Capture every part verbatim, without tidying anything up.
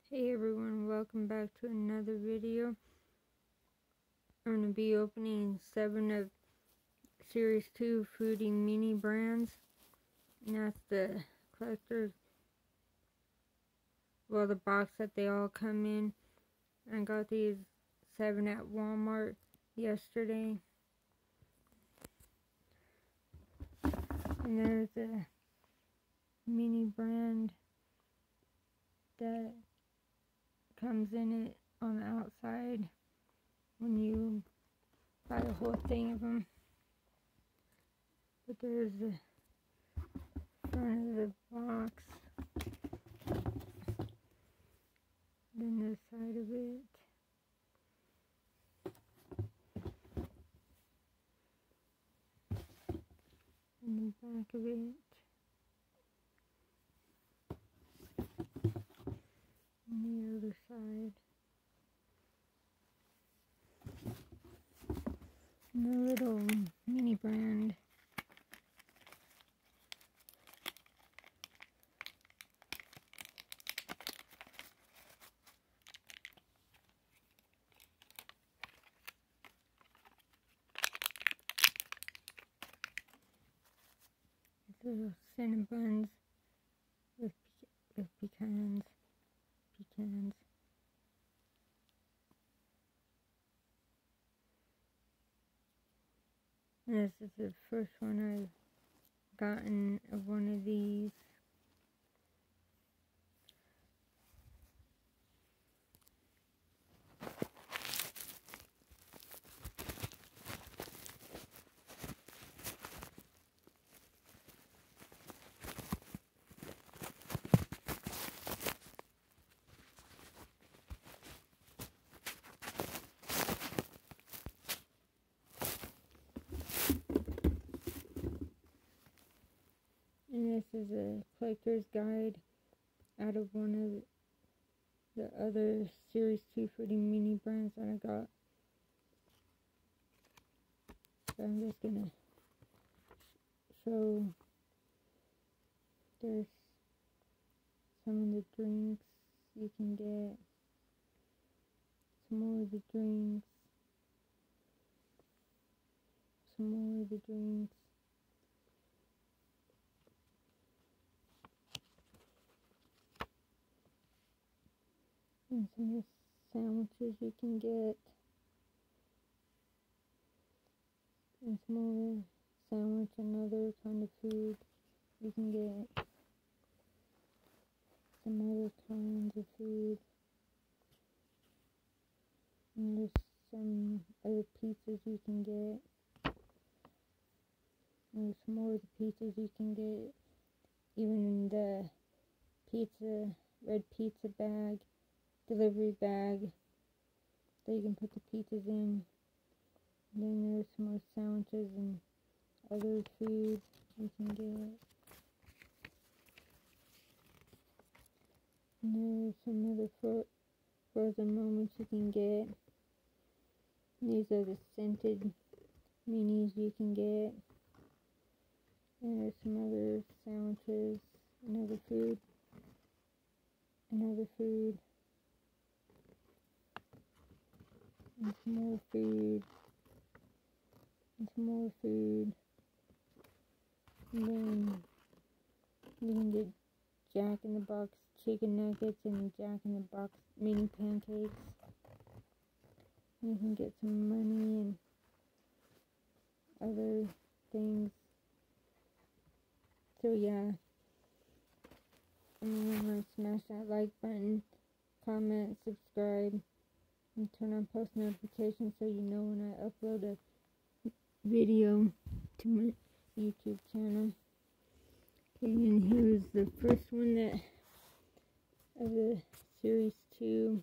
Hey everyone, welcome back to another video. I'm going to be opening seven of Series two Fruity Mini Brands. And that's the collector's, well, the box that they all come in. I got these seven at Walmart yesterday. And there's a mini brand that comes in it on the outside when you buy the whole thing of them. But there's the front of the box, then the side of it, and the back of it, and the other side. And the little mini brand. It's little Cinnabons with, with pecans. Pecans. And this is the first one I've gotten of one of these. And this is a collector's guide out of one of the other Series two Fruity Mini Brands that I got. So I'm just gonna show, there's some of the drinks you can get, some more of the drinks, some more of the drinks. And some of the sandwiches you can get. And some more sandwich and other kind of food you can get. Some other kinds of food. And there's some other pizzas you can get. And there's some more of the pizzas you can get. Even in the pizza, red pizza bag. Delivery bag that you can put the pizzas in. And then there's some more sandwiches and other food you can get. And there's some other fro frozen moments you can get. And these are the scented minis you can get. And there's some other sandwiches and other food. And other food. And some more food, and some more food, and then you can get Jack in the Box chicken nuggets and Jack in the Box mini pancakes. You can get some money and other things. So yeah, remember to smash that like button, comment, subscribe, and turn on post notifications so you know when I upload a video to my YouTube channel. Okay, and here's the first one that of the Series two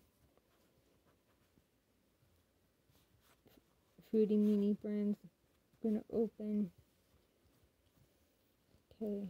Fruity Mini Brands. I'm gonna open. Okay.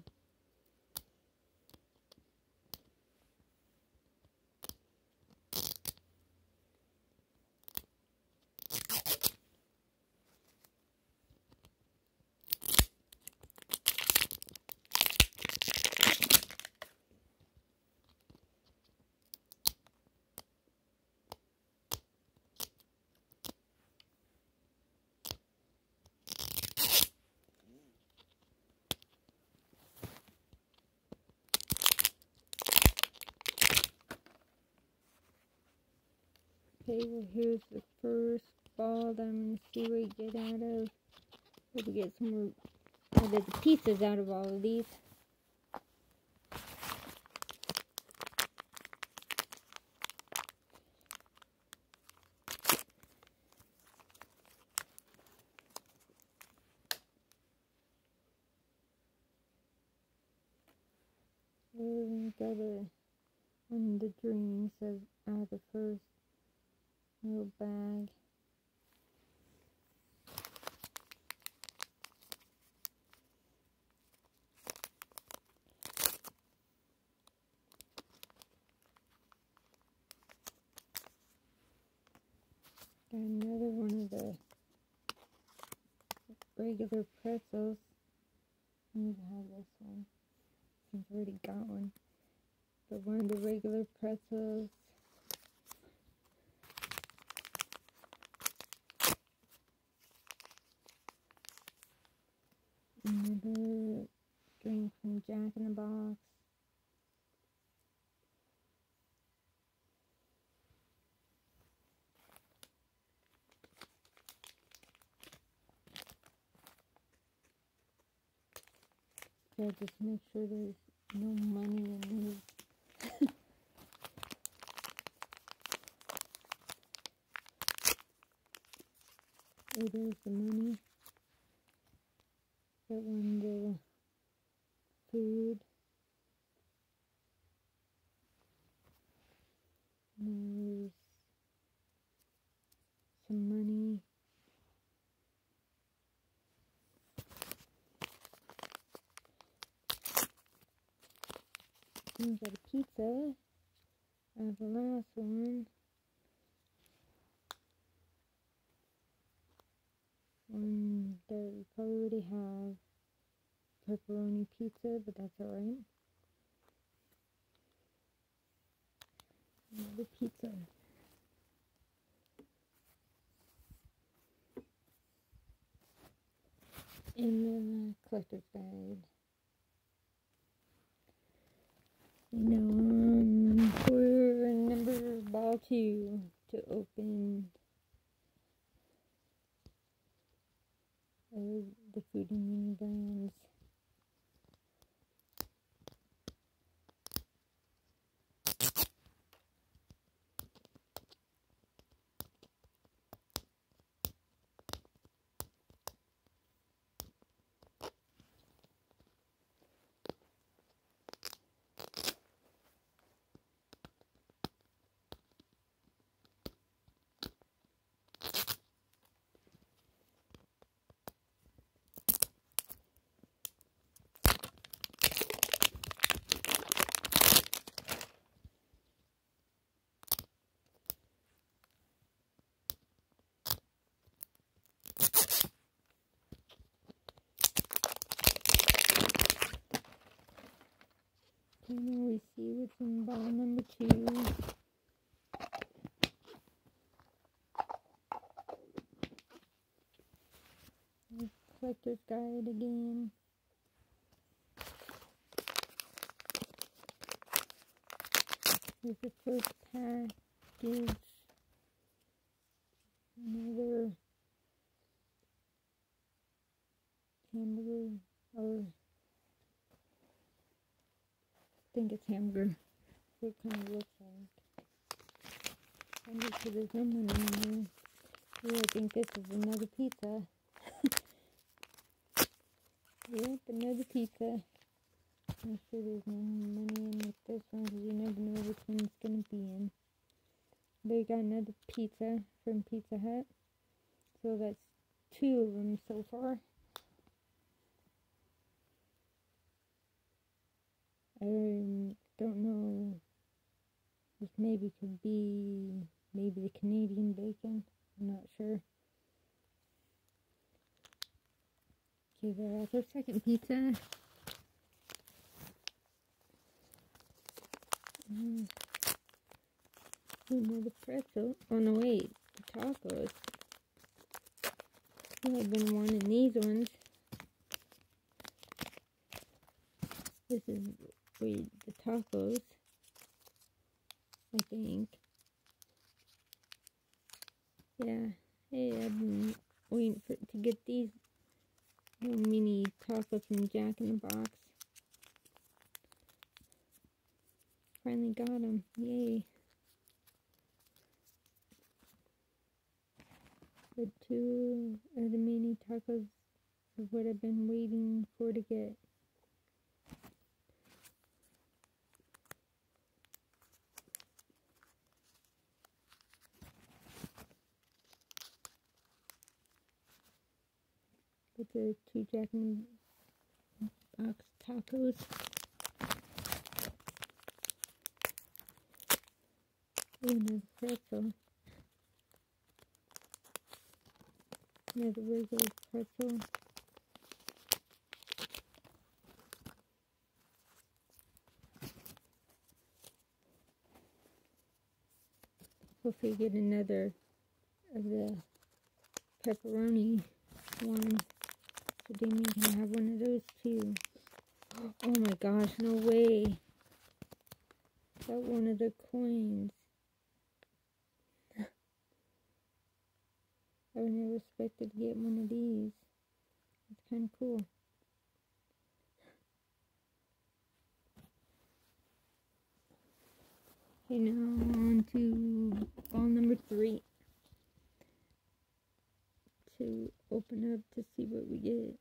Okay, well here's the first ball that I'm gonna see what we get out of. Hope we get some more out of the pizzas out of all of these. We got a one of the dreams of out of the first little bag. Got another one of the regular pretzels. I need to have this one since I already got one. But one of the regular pretzels. Another drink from Jack in the Box. Yeah, just make sure there's no money in these. It is the money. Got one the food. There's some money. We got a pizza. I have the last one. One that we probably already have. Pepperoni pizza, but that's alright. Another pizza. And then a collector's guide. Now um, for number ball two to open uh, the Foodie Mini Brands. Okay, now we see what's in ball number two. The collector's guide again. Here's the first package. Another hamburger, or I think it's hamburger. What it kind of looks like. I'm just sure there's no money in here. Yeah, I think this is another pizza. Yep, another pizza. I'm sure there's no money in with this one because you never know which one it's going to be in. They got another pizza from Pizza Hut. So that's two of them so far. I don't know. This maybe could be maybe the Canadian bacon. I'm not sure. Okay, that's our second pizza. Mm. Another pretzel. Oh no, wait. The tacos. I've been wanting these ones. This is, wait, the tacos. I think. Yeah. Hey, I've been waiting for to get these little mini tacos from Jack in the Box. Finally got them. Yay. The two of the mini tacos is what I've been waiting for to get. With the two Jack in the Box tacos. Ooh, another pretzel. Another regular pretzel. Hopefully get another of the pepperoni one. So Damien can have one of those too. Oh my gosh, no way. Got one of the coins. I would never expected to get one of these. It's kind of cool. Okay, now on to ball number three. To open up to see what we get.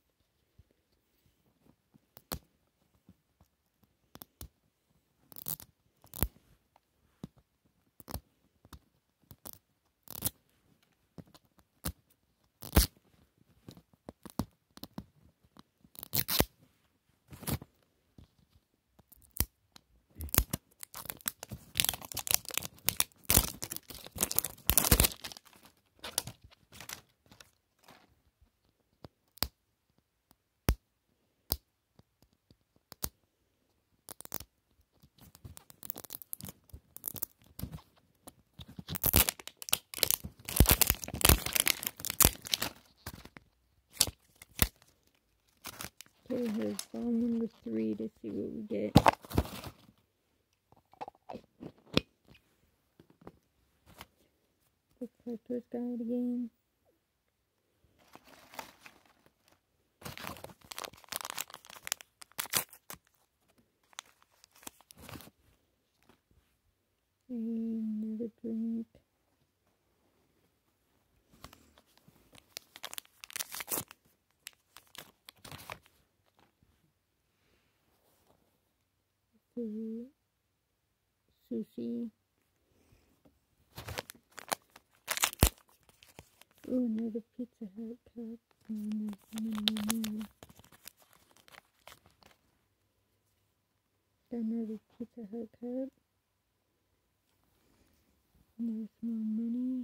Okay, here's ball number three to see what we get. The collector's guide again. Another drink. Sushi. Ooh, another Pizza Hut cup. And there's another Pizza Hut cup. And there's more money.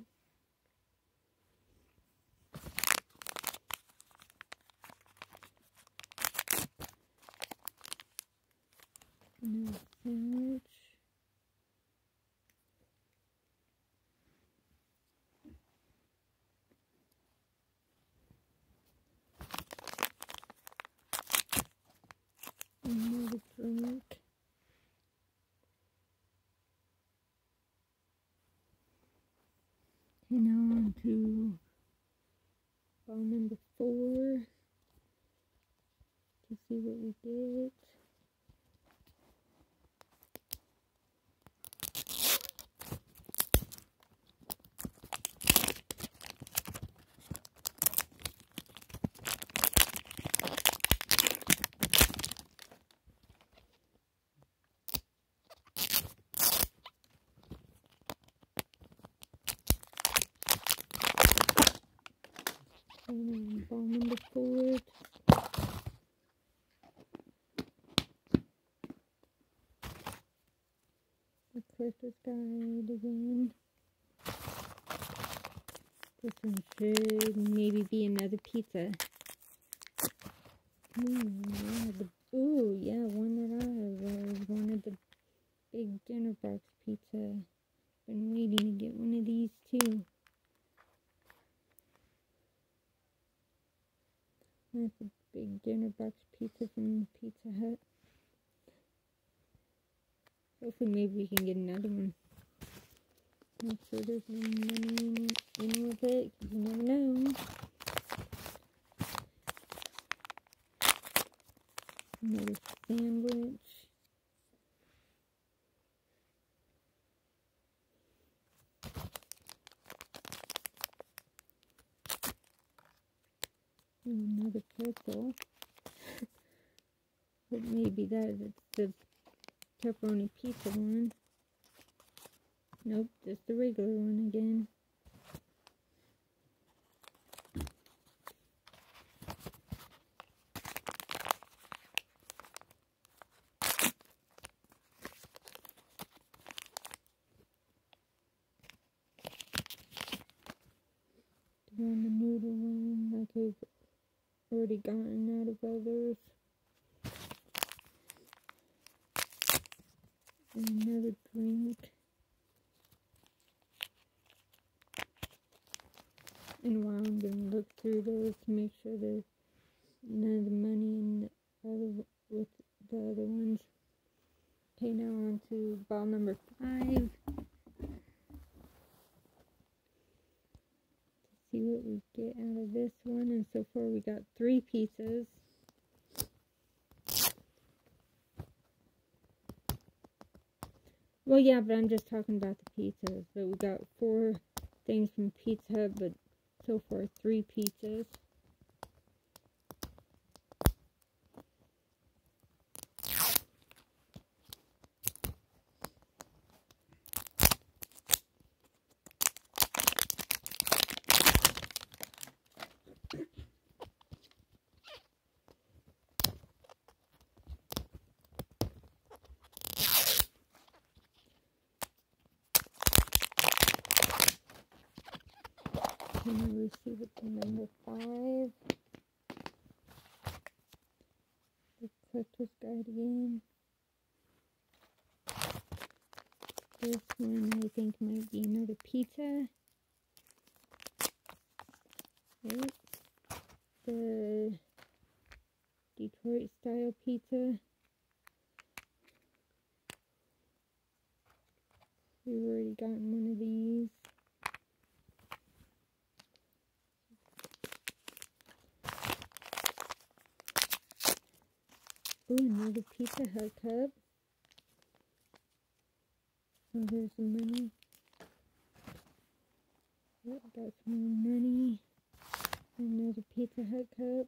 Another sandwich. Another drink. Okay, now on to ball number four to see what we get. And ball number four. The collector's guide again. This one should maybe be another pizza. Ooh, yeah, the, ooh, yeah, one that I was one of the big dinner box pizza. Been waiting to get one of these too. That's a big dinner box pizza from Pizza Hut. Hopefully maybe we can get another one. Make sure there's no money in, in with it, because you never know. Another sandwich. Another pretzel. But maybe that it's the pepperoni pizza one. Nope, just the regular one again. On the noodle one, like I've already gotten out of others. And another drink. And while I'm going to look through those to make sure there's none of the money in the other, with the other ones. Okay, now we're on to ball number five. See what we get out of this one, and so far we got three pizzas. Well, yeah, but I'm just talking about the pizzas. But we got four things from Pizza Hut, but so far three pizzas. And then we see what's in number five. The Collector's Guide again. This one I think might be another pizza. Yep. The Detroit style pizza. We've already gotten one of these. Ooh, another Pizza Hut cup. Oh, here's some money. Yep, got some more money. Another Pizza Hut cup.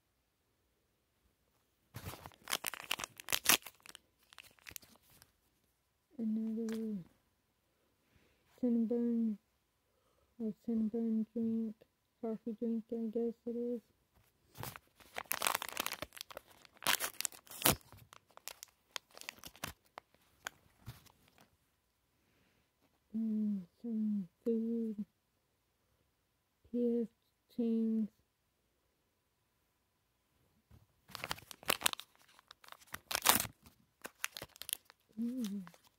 Another Cinnabon, or Cinnabon drink, coffee drink, I guess it is. And some food, P F Chang's. Mm.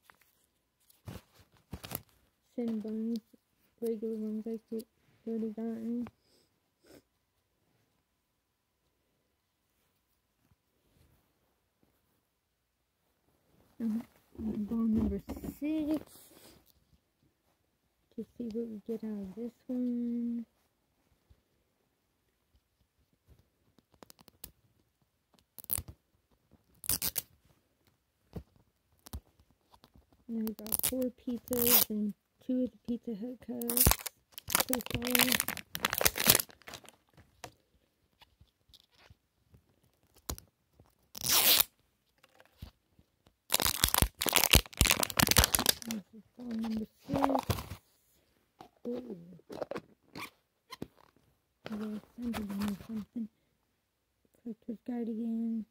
Cinnabons, regular ones I could already gotten. Uh, ball number six. To see what we get out of this one. Now we got four pizzas and two of the Pizza Hut cups so far. This is ball number six. Ooh. A little assembly or something. Collector's Guide again.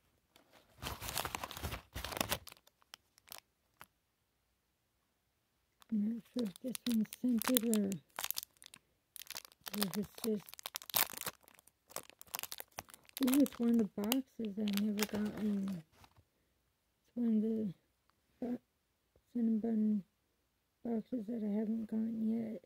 I'm not sure if this one's scented or if it's just. Ooh, it's one of the boxes I never gotten. It's one of the bo Cinnabon boxes that I haven't gotten yet.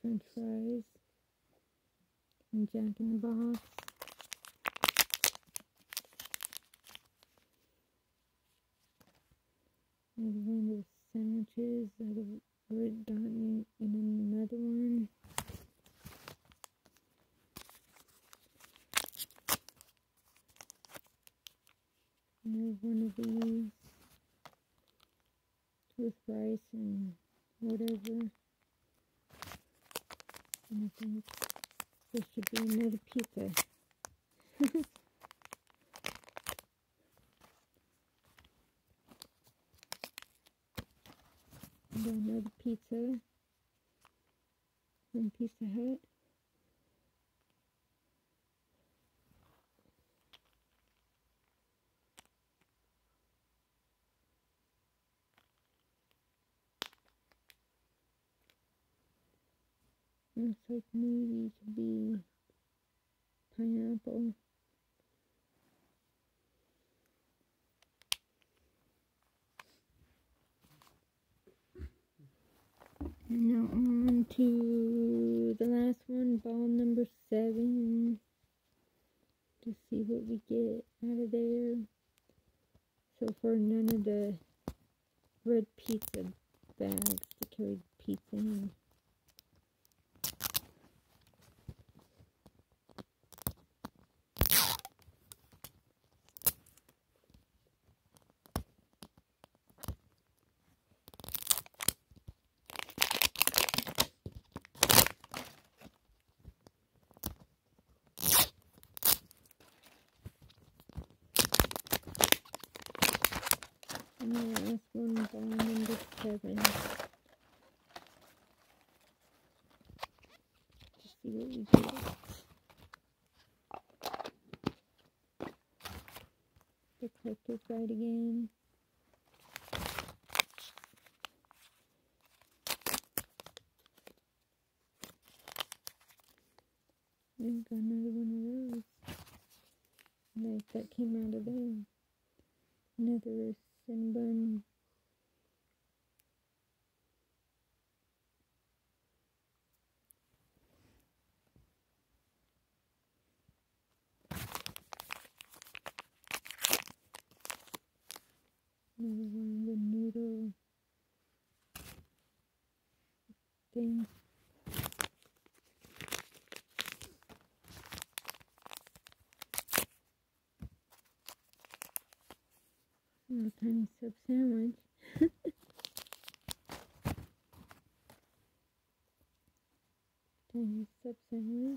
French fries from Jack in the Box. There's one of the sandwiches that I've already gotten in another one. And there's one of these with rice and whatever. And I think this should be another pizza. And another pizza from Pizza Hut. Looks like maybe it could be pineapple. And now on to the last one, ball number seven. To see what we get out of there. So far, none of the red pizza bags to carry pizza in. And the last one, ball number seven. To see what we get. The collector's guide again. And got another one of those. Nice, that came out of there. Another Cinnabon. Another one of the noodle things. A tiny sub sandwich. Tiny sub sandwich.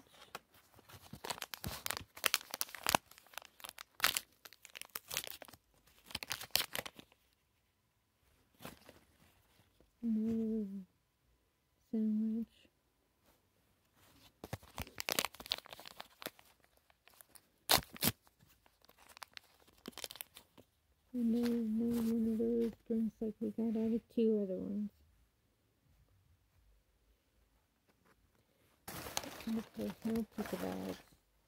Another sandwich. And there's another one of those drinks like we got out of two other ones. And of course, no pizza bags.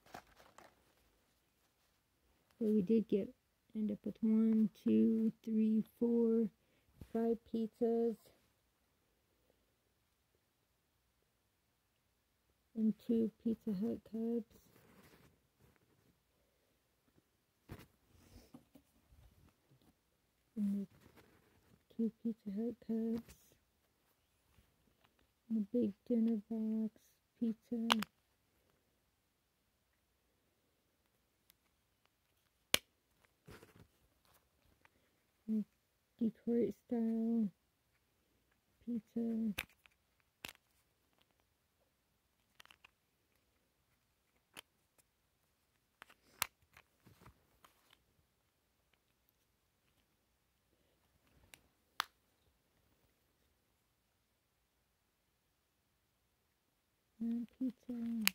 But we did get, end up with one, two, three, four, five pizzas. And two Pizza Hut cups. And the two Pizza Hut cups. And a big dinner box pizza. And Detroit style pizza. And pizza.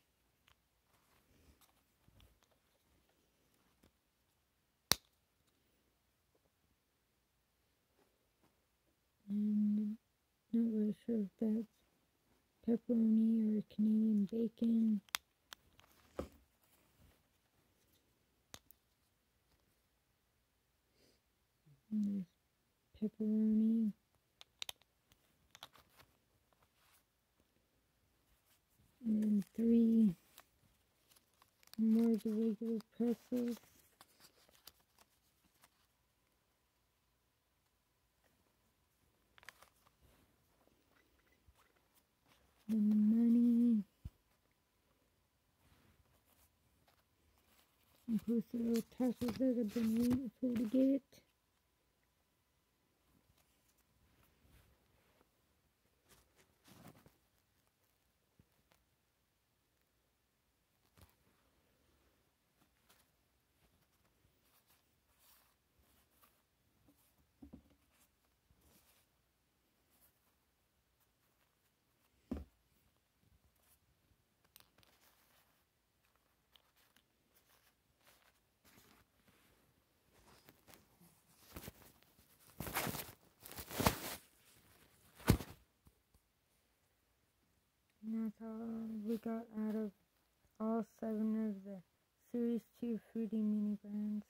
And not really sure if that's pepperoni or Canadian bacon. And there's pepperoni. And then three more of the regular pretzels. Then the money. And post the little tassels that I've been waiting for to get. And that's all we got out of all seven of the Series two Fruity Mini Brands.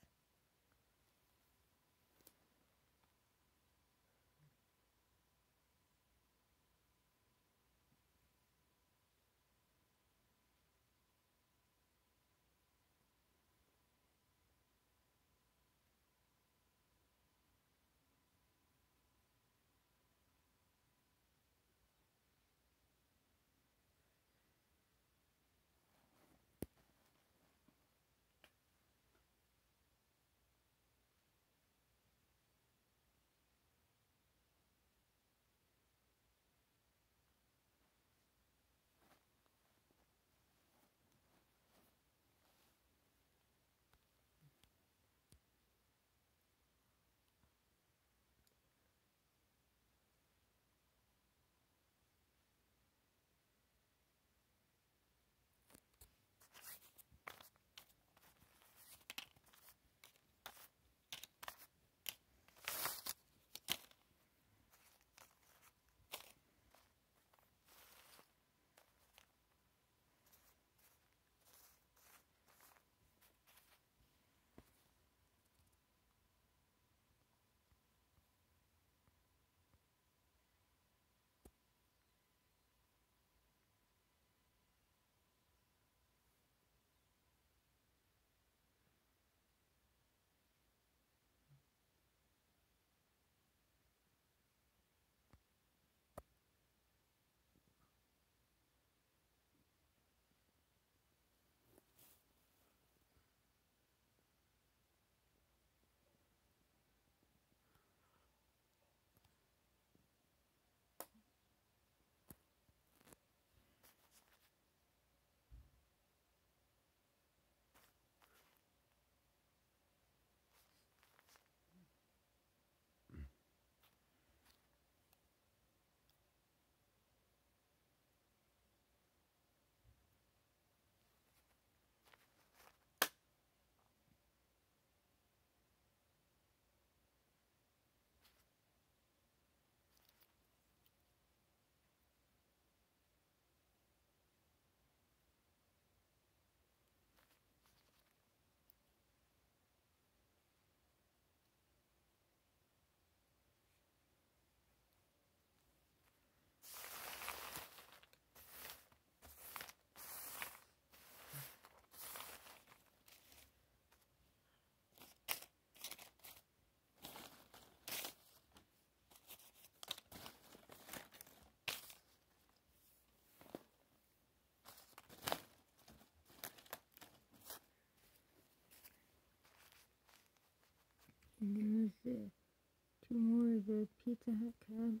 And there's the two more of the Pizza Hut cups.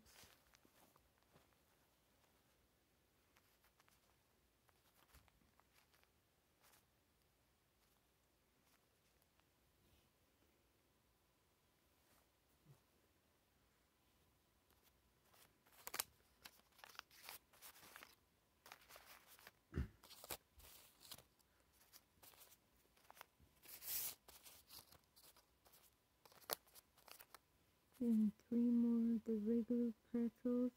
And three more of the regular pretzels.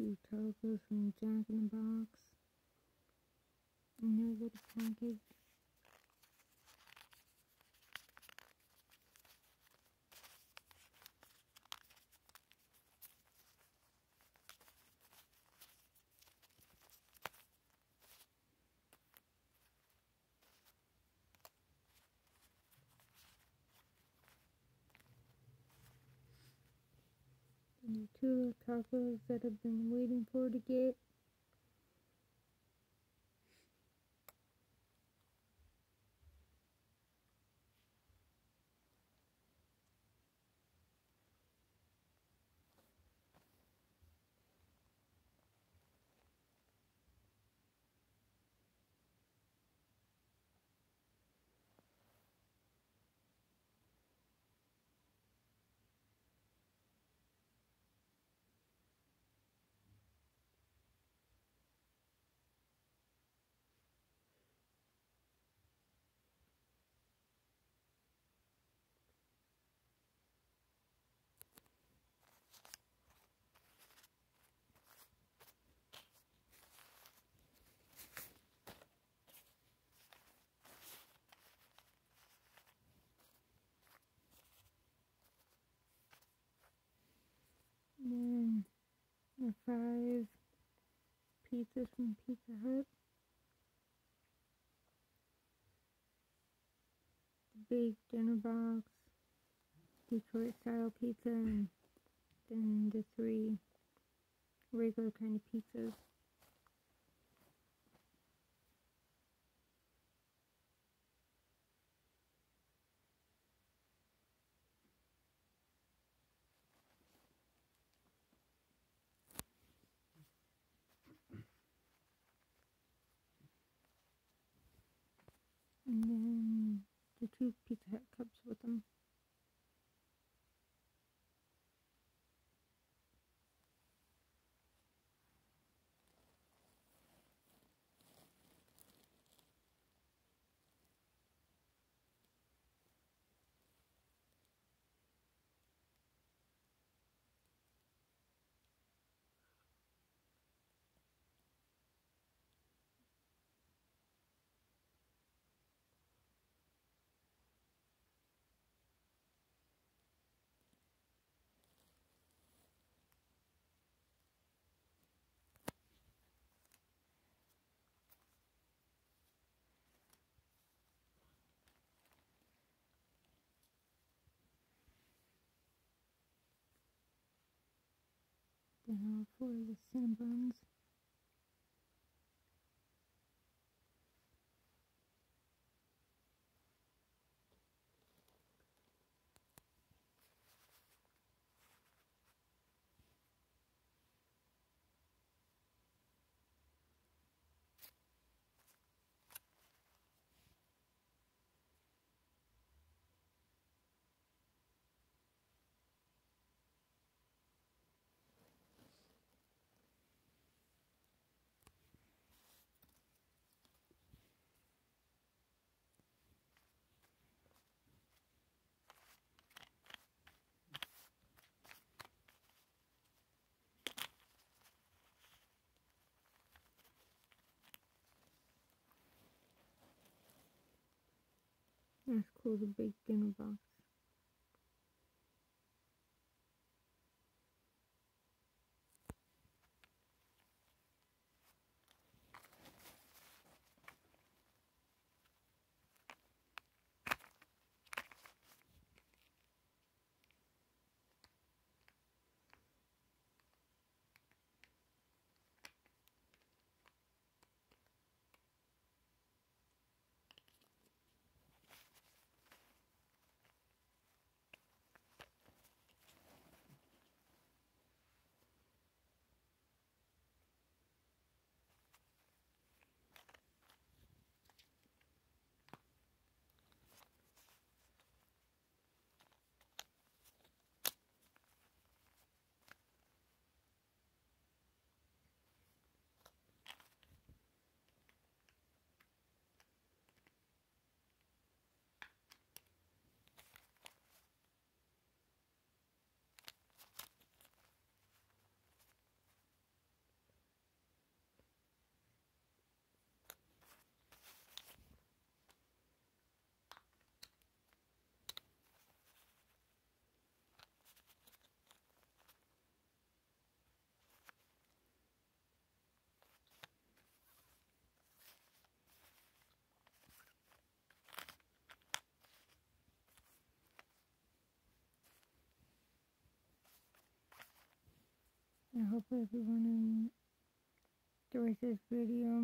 two tacos from Jack in the Box. Another package. And the two tacos that I've been waiting for to get. And then the five pizzas from Pizza Hut. The big dinner box, Detroit style pizza, and then the three regular kind of pizzas. And then the two Pizza Hut cups with them. Then all four of the Cinnabons. That's cool, the big dinner box. I hope everyone enjoys this video.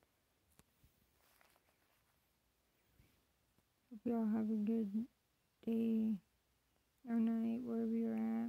Hope y'all have a good day or night wherever you're at.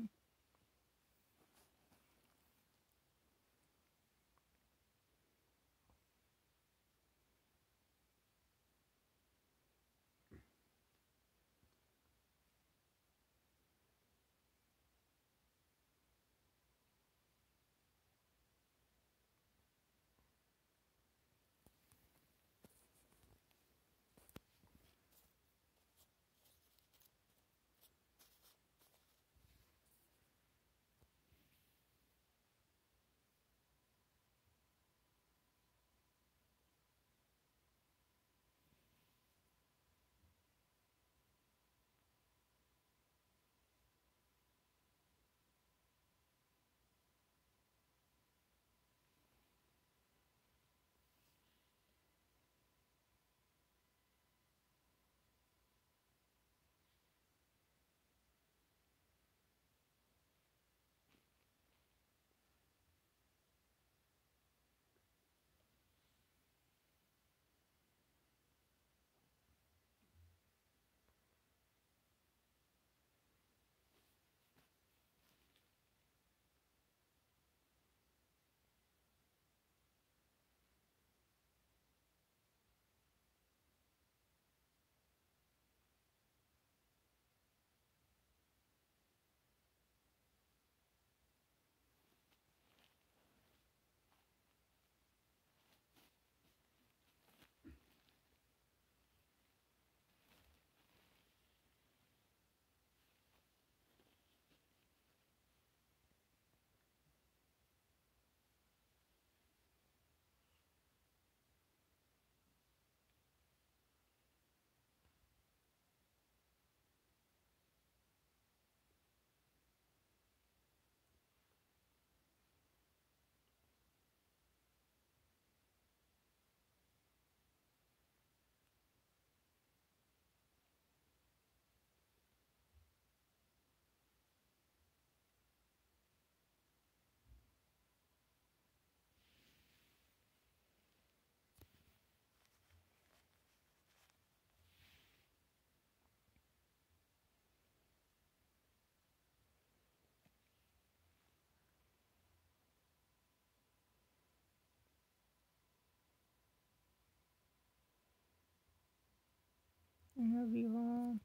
I love you all.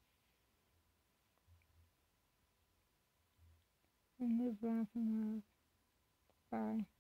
And live, laugh, and love. Bye.